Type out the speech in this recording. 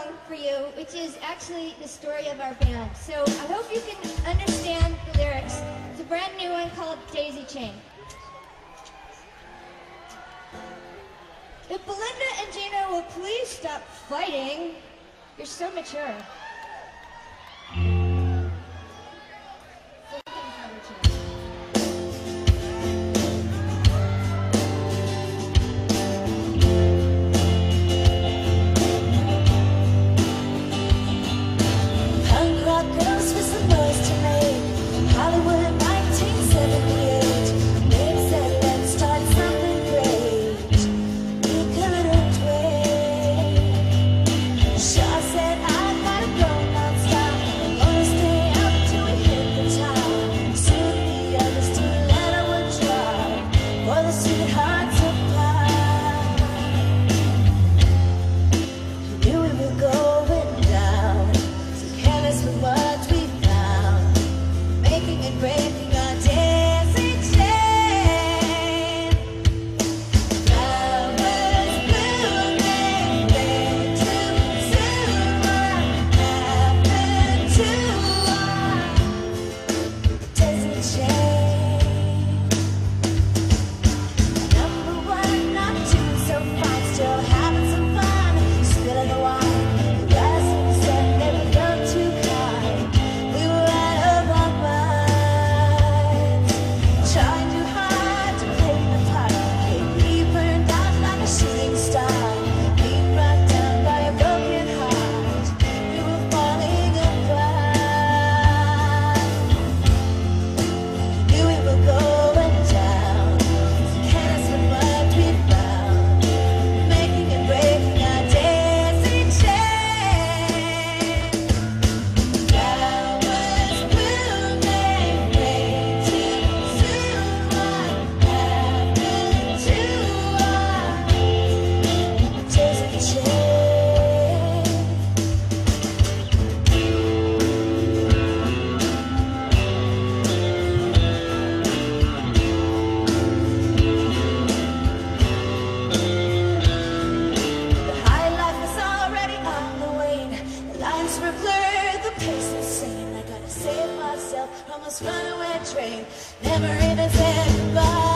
song for you, which is actually the story of our band. So I hope you can understand the lyrics. It's a brand new one called Daisy Chain. If Belinda and Gina will please stop fighting, you're so mature. Almost runaway train, never even said goodbye.